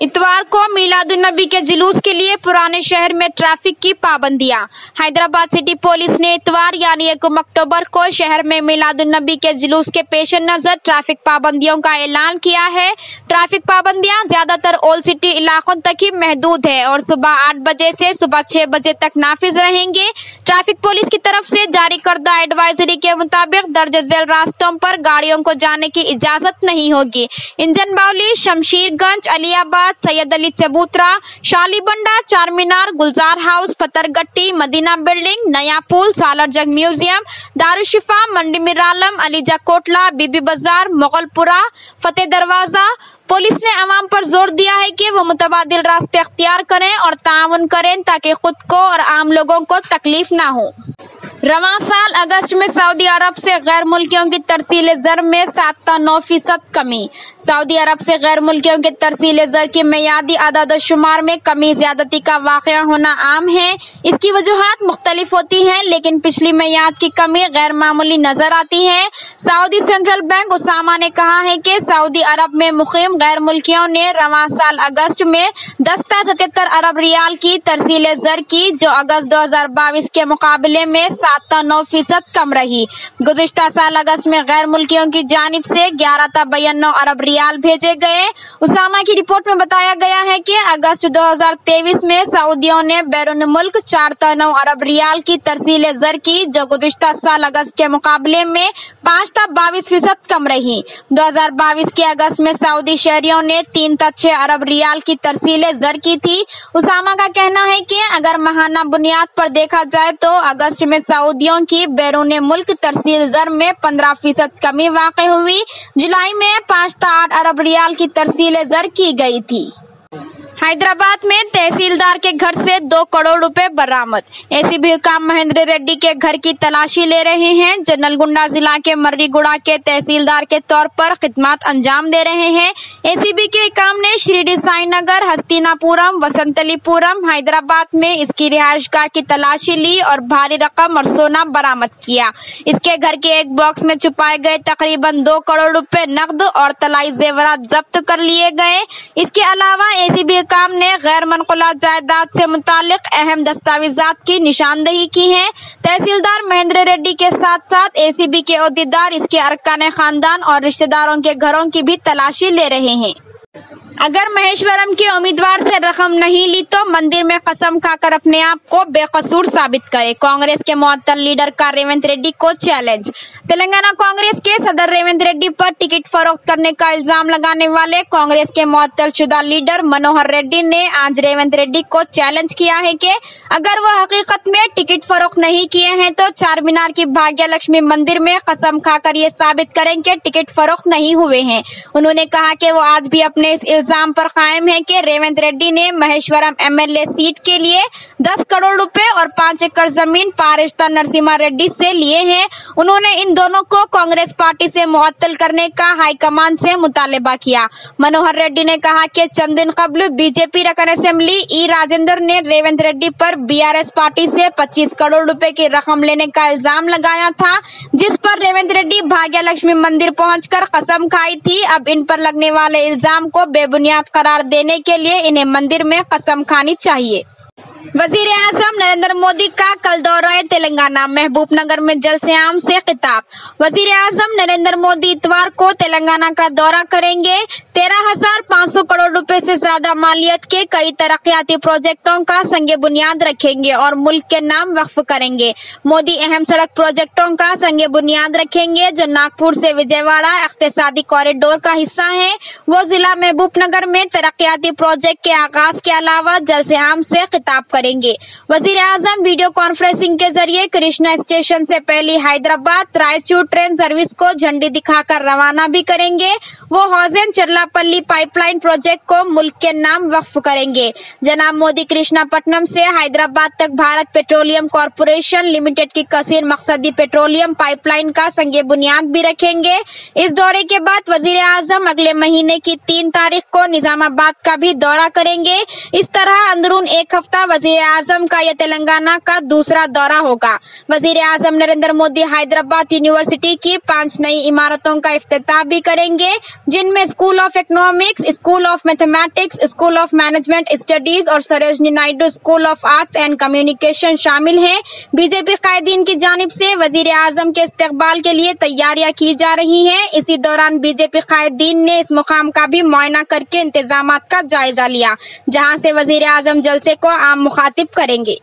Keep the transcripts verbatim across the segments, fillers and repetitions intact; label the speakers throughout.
Speaker 1: इतवार को मीलादुन्नबी के जुलूस के लिए पुराने शहर में ट्रैफिक की पाबंदियां। हैदराबाद सिटी पुलिस ने इतवार यानी एक अक्टूबर को शहर में मीलादुन्नबी के जुलूस के पेश नजर ट्रैफिक पाबंदियों का ऐलान किया है। ट्रैफिक पाबंदियां ज्यादातर ओल्ड सिटी इलाकों तक ही महदूद है और सुबह आठ बजे से सुबह छह बजे तक नाफिज रहेंगे। ट्रैफिक पुलिस की तरफ से जारी करदा एडवाइजरी के मुताबिक दर्ज झेल रास्तों पर गाड़ियों को जाने की इजाजत नहीं होगी। इंजन बावली, शमशीरगंज, अलियाबाद, सैयद अली चबूतरा, शालीबंडा, चार मीनार, गुलजार हाउस, पतरगट्टी, मदीना बिल्डिंग, नया पुल, सालारजंग म्यूजियम, दारुशिफा, मंडी मिरालम, अलीजा कोटला, बीबी बाजार, मुगलपुरा, फतेह दरवाजा। पुलिस ने अवाम पर जोर दिया है कि वो मुतबादिल रास्ते अख्तियार करें और ताउन करें ताकि खुद को और आम लोगों को तकलीफ ना हो। रवां साल अगस्त में सऊदी अरब से गैर मुल्कियों की तरसील ज़र में सात ता नौ फीसद कमी। सऊदी अरब से गैर मुल्कियों के तरसील ज़र की मियादी आदाद शुमार में कमी ज्यादती का वाक़या होना आम है। इसकी वजूहात मुख्तलिफ होती हैं, लेकिन पिछली मियाद की कमी गैर मामूली नजर आती है। सऊदी सेंट्रल बैंक उसामा ने कहा है कि सऊदी अरब में मुकीम गैर मुल्कियों ने रवां साल अगस्त में दस ता सतहत्तर अरब रियाल की तरसील ज़र की, जो अगस्त दो हजार बाईस के मुकाबले में सात ता नौ फीसद कम रही। गुज़िश्ता साल अगस्त में गैर मुल्कियों की जानिब से ग्यारह ता बयानवे अरब रियाल भेजे गए। उसामा की रिपोर्ट में बताया गया है कि अगस्त दो हजार तेईस में सऊदियों ने बैरून मुल्क चार ता नौ अरब रियाल की तरसील ज़र की, जो गुज़िश्ता साल अगस्त के मुकाबले में पाँच ता बाईस फीसद कम रही। दो हजार बाईस के अगस्त में सऊदी शहरियों ने तीन ता छह अरब रियाल की तरसील ज़र की थी। उसामा का कहना है कि अगर माहाना बुनियाद पर देखा जाए तो अगस्त में सऊदियों की बैरून मुल्क तरसील ज़र में पंद्रह फीसद कमी वाक़ई हुई। जुलाई में पाँच ता आठ अरब रियाल की तरसील ज़र की गई थी। हैदराबाद में तहसीलदार के घर से दो करोड़ रुपए बरामद। एसीबी हुकाम महेंद्र रेड्डी के घर की तलाशी ले रहे हैं, जो नलगुंडा जिला के मर्रीगुड़ा के तहसीलदार के तौर पर खिदमत अंजाम दे रहे हैं। एसीबी के हुकाम ने शिरडी साई नगर, हस्तिनापुरम, वसंतलीपुरम, हैदराबाद में इसकी रिहायशगाह की तलाशी ली और भारी रकम और सोना बरामद किया। इसके घर के एक बॉक्स में छुपाए गए तकरीबन दो करोड़ रुपए नकद और तलाई जेवरात जब्त कर लिए गए। इसके अलावा एसीबी काम ने गैर मनकुला जायदाद से मुतालिक अहम दस्तावेजात की निशानदही की है। तहसीलदार महेंद्र रेड्डी के साथ साथ एसीबी के ओहदेदार इसके अरकान खानदान और रिश्तेदारों के घरों की भी तलाशी ले रहे हैं। अगर महेश्वरम के उम्मीदवार से रकम नहीं ली तो मंदिर में कसम खाकर अपने आप को बेकसूर साबित करे। कांग्रेस के मुअत्तल लीडर का रेवंत रेड्डी को चैलेंज। तेलंगाना कांग्रेस के सदर रेवंत रेड्डी पर टिकट फरोख्त करने का इल्जाम लगाने वाले कांग्रेस के मुअत्तल शुदा लीडर मनोहर रेड्डी ने आज रेवंत रेड्डी को चैलेंज किया है कि अगर वो हकीकत में टिकट फरोख्त नहीं किए हैं तो चार मीनार की भाग्य लक्ष्मी मंदिर में कसम खाकर ये साबित करें कि टिकट फरोख्त नहीं हुए हैं। उन्होंने कहा कि वो आज भी अपने इस इल्जाम पर कायम है कि रेवंत रेड्डी ने महेश्वरम एमएलए सीट के लिए दस करोड़ रुपए और पाँच एकड़ जमीन पारिश्ता नरसिम्हा रेड्डी से लिए हैं। उन्होंने इन दोनों को कांग्रेस पार्टी से मुअत्तल करने का हाईकमान से मुतालबा किया। मनोहर रेड्डी ने कहा कि चंद दिन कबल बीजेपी रकन असेंबली ई राजेंद्र ने रेवंत रेड्डी पर बीआरएस पार्टी से पच्चीस करोड़ रुपए की रकम लेने का इल्जाम लगाया था, जिस पर रेवंत रेड्डी भाग्य लक्ष्मी मंदिर पहुंचकर कसम खाई थी। अब इन पर लगने वाले इल्जाम को बेबुनियाद करार देने के लिए इन्हें मंदिर में कसम खानी चाहिए। वजीर आजम नरेंद्र मोदी का कल दौरा तेलंगाना, महबूबनगर में जलसे-आम से खिताब। वजीर आजम नरेंद्र मोदी इतवार को तेलंगाना का दौरा करेंगे। तेरह हजार पाँच सौ करोड़ रुपए से ज्यादा मालियत के कई तरक्याती प्रोजेक्टों का संगे बुनियाद रखेंगे और मुल्क के नाम वक्फ करेंगे। मोदी अहम सड़क प्रोजेक्टों का संगे बुनियाद रखेंगे जो नागपुर से विजयवाड़ा इख्तिसादी कॉरिडोर का हिस्सा है। वो जिला महबूबनगर में तरक्याती प्रोजेक्ट के आगाज के अलावा जलसे-आम से खिताब करेंगे। वजीर आजम वीडियो कॉन्फ्रेंसिंग के जरिए कृष्णा स्टेशन से पहली हैदराबाद रायचूर ट्रेन सर्विस को झंडी दिखाकर रवाना भी करेंगे। वो हौजेन चरलापल्ली पाइपलाइन प्रोजेक्ट को मुल्क के नाम वक्फ करेंगे। जनाब मोदी कृष्णापट्टनम से हैदराबाद तक भारत पेट्रोलियम कॉरपोरेशन लिमिटेड की कसीर मकसदी पेट्रोलियम पाइपलाइन का संगे बुनियाद भी रखेंगे। इस दौरे के बाद वजीर आजम अगले महीने की तीन तारीख को निजामाबाद का भी दौरा करेंगे। इस तरह अंदरून एक हफ्ता वजीर वजीर आजम का यह तेलंगाना का दूसरा दौरा होगा। वजीर आजम नरेंद्र मोदी हैदराबाद यूनिवर्सिटी की पांच नई इमारतों का इफ्तिताह भी करेंगे, जिनमें school of economics, school of mathematics, school of management studies और Sarojini Naidu school of arts and communication शामिल हैं। बीजेपी कायदीन की जानिब से वजीर आजम के इस्तकबाल के लिए तैयारियां की जा रही हैं। इसी दौरान बीजेपी कायदीन ने इस मुकाम का भी मुआयना करके इंतजामात का जायजा लिया, जहां से वजीर आजम जलसे को आम मुखातिब करेंगे।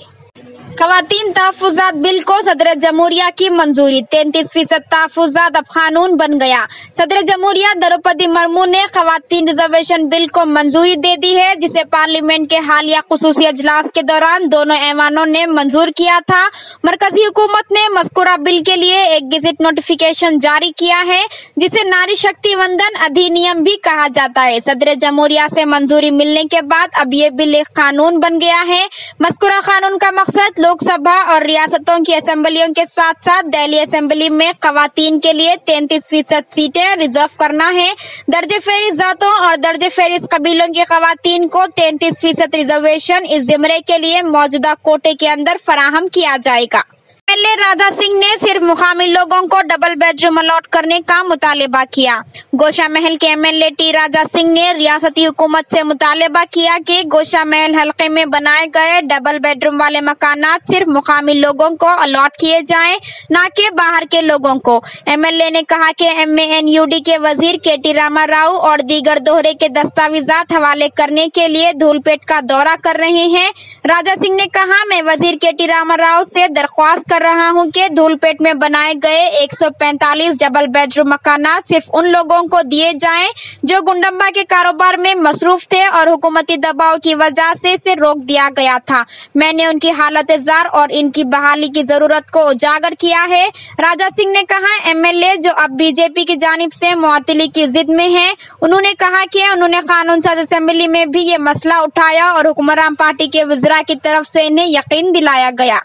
Speaker 1: खवातीन तहफ़्फ़ुज़ात बिल को सदर जमहूरिया की मंजूरी, तैंतीस फीसद तहफ़्फ़ुज़ात अब कानून बन गया। सदर जमहूरिया द्रौपदी मुर्मू ने खवातीन रिजर्वेशन बिल को मंजूरी दे दी है, जिसे पार्लियामेंट के हालिया खुसूसी अजलास के दौरान दोनों ऐवानों ने मंजूर किया था। मरकजी हुकूमत ने मज़कूरा बिल के लिए एक गेज़ेट नोटिफिकेशन जारी किया है, जिसे नारी शक्ति वंदन अधिनियम भी कहा जाता है। सदर जमहूरिया से मंजूरी मिलने के बाद अब ये बिल एक कानून बन गया है। मज़कूरा कानून का मकसद लोकसभा और रियासतों की असेंबलियों के साथ साथ दिल्ली असेंबली में खवातीन के लिए तैंतीस फीसद सीटें रिजर्व करना है। दर्जे फेरिस जातों और दर्जे फेरिस कबीलों की खवातीन को तैंतीस फीसद रिजर्वेशन इस जिमरे के लिए मौजूदा कोटे के अंदर फराहम किया जाएगा। एमएलए राजा सिंह ने सिर्फ मुकामी लोगों को डबल बेडरूम अलॉट करने का मुतालिबा किया। गोशा महल के एमएलए टी राजा सिंह ने रियासती हुकूमत से मुतालिबा किया कि गोशा महल हल्के में बनाए गए डबल बेडरूम वाले मकानात सिर्फ मुकामी लोगों को अलॉट किए जाएं, न कि बाहर के लोगों को। एमएलए ने कहा कि एमएएनयूडी के वजीर के टी रामा राव और दीगर दोहरे के दस्तावेजात हवाले करने के लिए धूलपेट का दौरा कर रहे हैं। राजा सिंह ने कहा, मैं वजीर के टी रामा राव से दरख्वास्त कर रहा हूं कि धूलपेट में बनाए गए एक सौ पैंतालीस डबल बेडरूम मकानात सिर्फ उन लोगों को दिए जाएं जो गुंडम्बा के कारोबार में मसरूफ थे और हुकूमती दबाव की वजह से इसे रोक दिया गया था। मैंने उनकी हालत जार और इनकी बहाली की जरूरत को उजागर किया है। राजा सिंह ने कहा, एमएलए जो अब बीजेपी की जानिब से मुअत्तली की जिद में हैं, उन्होंने कहा कि उन्होंने कानून साज असेंबली में भी ये मसला उठाया और हुक्मरान पार्टी के वज़रा की तरफ से इन्हें यकीन दिलाया गया।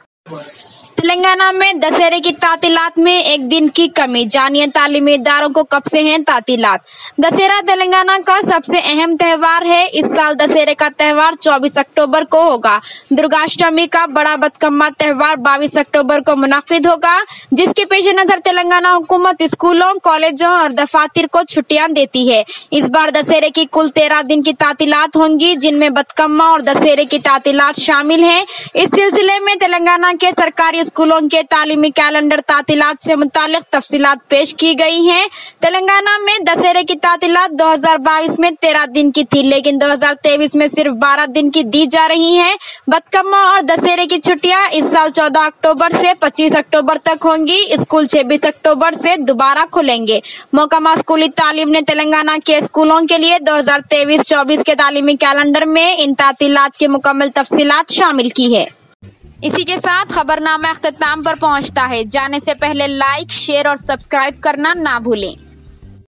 Speaker 1: तेलंगाना में दशहरे की तातीलात में एक दिन की कमी, जानिए तालीमी इदारों को कब से हैं तातीलात। दशहरा तेलंगाना का सबसे अहम त्योहार है। इस साल दशहरे का त्योहार चौबीस अक्टूबर को होगा। दुर्गाष्टमी का बड़ा बतकम्मा त्योहार बाईस अक्टूबर को मुनाफिद होगा, जिसके पेश नजर तेलंगाना हुकूमत स्कूलों, कॉलेजों और दफातर को छुट्टियां देती है। इस बार दशहरे की कुल तेरह दिन की तातीलात होंगी, जिनमें बतकम्मा और दशहरे की तातीलात शामिल है। इस सिलसिले में तेलंगाना के सरकारी स्कूलों के तालीमी कैलेंडर तातीलात से मुतालिक तफसीलात पेश की गई हैं। तेलंगाना में दशहरे की तातीलात दो हजार बाईस में तेरह दिन की थी, लेकिन दो हजार तेईस में सिर्फ बारह दिन की दी जा रही हैं। बतकम्मा और दशहरे की छुट्टियां इस साल चौदह अक्टूबर से पच्चीस अक्टूबर तक होंगी। स्कूल छब्बीस अक्टूबर से दोबारा खुलेंगे। महकमा स्कूली तालीम ने तेलंगाना के स्कूलों के लिए दो हजार तेईस चौबीस के तालीमी कैलेंडर में इन तातीलात की मुकम्मल तफसीलात शामिल की है। इसी के साथ खबरनामा अख्ताम पर पहुंचता है। जाने से पहले लाइक, शेयर और सब्सक्राइब करना ना भूलें।